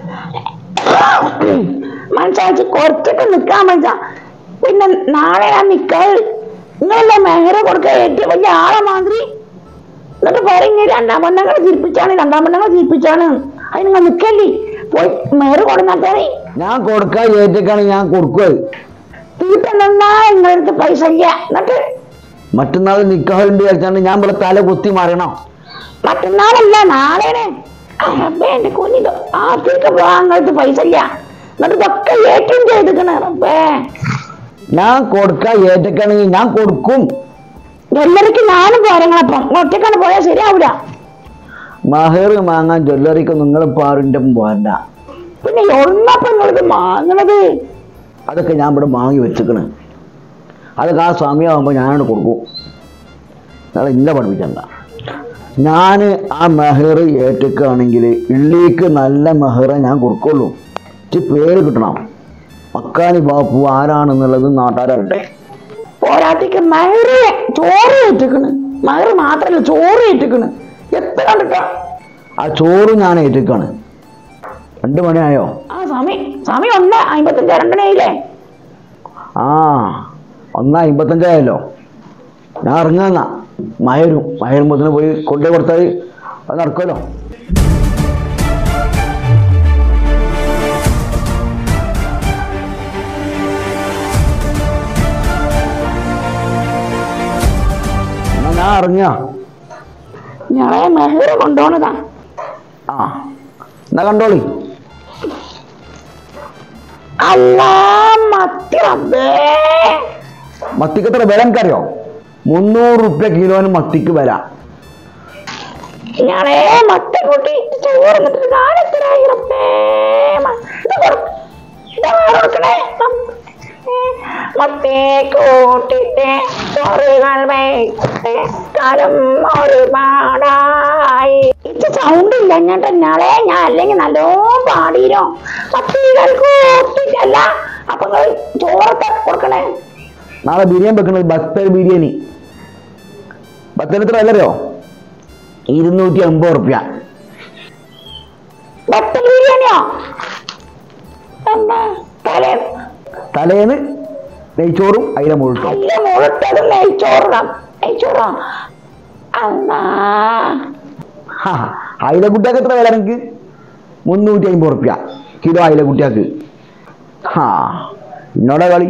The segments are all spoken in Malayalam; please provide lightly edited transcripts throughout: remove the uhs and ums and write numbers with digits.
മനസ്സാച്ച് കുറച്ചിട്ട് നിക്കാൻ മനസ്സാ. പിന്നെ നാളെ ഞാൻ നിക്കാതെ നിങ്ങളല്ല മെഹറ കൊടുക്കുക ഏറ്റവും വലിയ ആളെ മാതിരി. എന്നിട്ട് പറഞ്ഞ് രണ്ടാം പെണ്ണുങ്ങളെ ചിരിപ്പിച്ചാണ് അത് നിങ്ങൾ നിക്കല്ലേ പോയി മെഹറ് കൊടുന്നാത്തേ. ഞാൻ കൊടുക്കാൻ ഏറ്റിക്കാണ് ഞാൻ കൊടുക്കുക. തീട്ടെന്നാ നിങ്ങളടുത്ത് പൈസ ഇല്ല. എന്നിട്ട് മറ്റന്നാൾ നിക്കാഹുണ്ട് വിചാരിച്ചാണ്ട് ഞാൻ ഇവിടെ തല കുത്തി മാറണം. മറ്റന്നാളല്ല നാളെയാണ്. എന്റെ കുഞ്ഞിത് ആർത്തേക്ക് പോകാൻ നിങ്ങളടുത്ത് പൈസ ഇല്ല. എന്നിട്ട് ഇതൊക്കെ ഏറ്റവും ചെയ്തിക്കണേ റബ്ബേ. ഞാൻ കൊടുക്കാൻ ഏറ്റിക്കാണെങ്കിൽ ഞാൻ കൊടുക്കും. ജ്വല്ലറിക്ക് ഞാനും പോരങ്ങളപ്പം ഒറ്റക്കാണ് പോയാൽ ശരിയാവൂല. മഹർ വാങ്ങാൻ ജ്വല്ലറിക്ക് നിങ്ങൾ പാറിൻ്റെ പോരണ്ട. പിന്നെ ഒന്നപ്പം നിങ്ങളിത് വാങ്ങണത്? അതൊക്കെ ഞാൻ ഇവിടെ വാങ്ങി വെച്ചിക്കണ്. അതൊക്കെ ആ സമയമാകുമ്പോൾ ഞാനോട് കൊടുക്കും. നിങ്ങൾ ഇല്ല പഠിപ്പിക്കണ്ട. ഞാൻ ആ മെഹർ ഏറ്റിക്കുകയാണെങ്കിൽ ഇള്ളിക്ക് നല്ല മെഹറ ഞാൻ കൊടുക്കുള്ളൂ. പേര് കിട്ടണം. മക്കാനി ബാപ്പു ആരാണെന്നുള്ളത് നാട്ടുകാരുണ്ട്. പോരാത്തേക്ക് മഹറ് ചോറ് ഏറ്റിക്കണ്. മഹറ് മാത്രല്ല ചോറ് ഏറ്റിക്കണ്. എത്ര കണ്ടിട്ടാ ആ ചോറ് ഞാൻ ഏറ്റിക്കാണ്. 2 മണിയായോ? ആ സമയം 1:55 2 മണിയായില്ലേ? ആ 1:55 ഞാൻ ഇറങ്ങാന്നാ. മയരുമ്പത്തിന് പോയി കൊണ്ടേ കൊടുത്താൽ അത് നടക്കുമല്ലോ. ഞാൻ ഇറങ്ങ. ഞങ്ങളെ മെഹറ കൊണ്ടുപോണതാ. ആ എന്നാ കണ്ടോളി. അല്ലാ മത്തി റബ്ബേ. മത്തിക്ക് എത്ര വില എനിക്കറിയോ? 300 റുപ്യ കിലോന് മത്തിക്ക് വില. ഞങ്ങളെ മത്തി കൂട്ടി ചോറ് ഞാനെത്രയായി റബ്ബേ. മത്തി കൂട്ടിട്ട് ചോറുകൾ വയ്ക്കട്ടെ കാലം ഒരുപാടായി. ഇത് സൗണ്ട് ഇല്ല ഞങ്ങളെ. ഞാൻ അല്ലെങ്കിൽ നല്ലോ പാടിയിരോ. മത്തികൾ കൂട്ടിട്ടല്ല. അപ്പൊ ചോറൊക്കെ കൊടുക്കണേ. നാളെ ബിരിയാണി വെക്കണത് ബത്തൽ ബിരിയാണി. ബത്തൽ എത്ര വില അറിയോ? 250 റുപ്യ. ബത്തൽ ബിരിയാണിയോ? തലേന്ന് നെയ്ച്ചോറും അയില മുഴുട്ടും. അയില കുട്ടിയാക്ക് എത്ര വില എനിക്ക്? 350 റുപ്യ കിലോ അയില കുട്ടിയാക്ക്. എന്നോടാ കളി.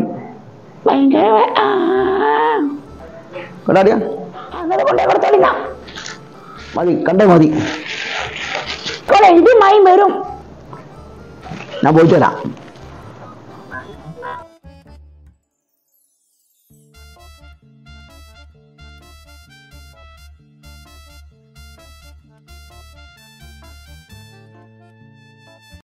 മതി കണ്ടേ മതി. ഇത് മൈ വരും. ഞാൻ പോയിട്ട് വരാം.